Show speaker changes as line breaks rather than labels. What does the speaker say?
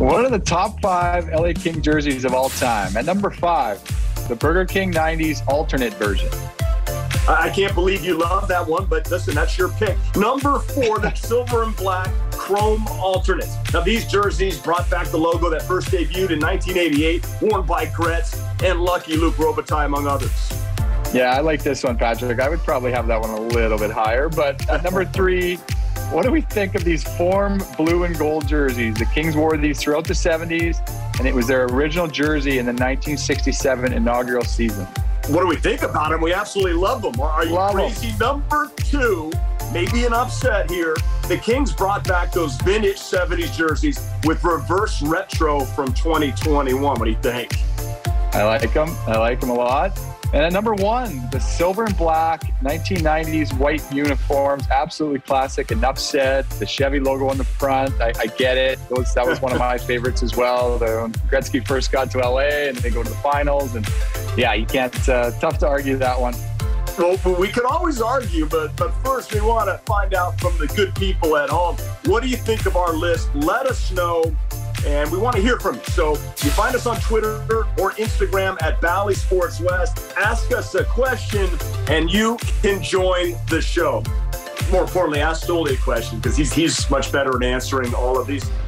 One of the top 5 LA King jerseys of all time. At number 5, the Burger King 90s alternate version.
I can't believe you love that one, but listen, that's your pick. Number 4, the silver and black chrome alternate. Now, these jerseys brought back the logo that first debuted in 1988, worn by Gretz and Lucky Luke Robitaille, among others.
Yeah, I like this one, Patrick. I would probably have that one a little bit higher. But at number 3, what do we think of these Form blue and gold jerseys? The Kings wore these throughout the 70s, and it was their original jersey in the 1967 inaugural season.
What do we think about them? We absolutely love them. Are you crazy? Number 2, maybe an upset here. The Kings brought back those vintage 70s jerseys with reverse retro from 2021. What do you think?
I like them. I like them a lot. And at number 1, the silver and black 1990s white uniforms, absolutely classic. Enough said. The Chevy logo on the front, I get it. That was one of my favorites as well. When Gretzky first got to LA and they go to the finals, and yeah, you can't. Tough to argue that one.
Well, we could always argue, but first we want to find out from the good people at home. What do you think of our list? Let us know. And we want to hear from you. So you find us on Twitter or Instagram at Bally Sports West. Ask us a question, and you can join the show. More importantly, ask Stoley a question, because he's much better at answering all of these.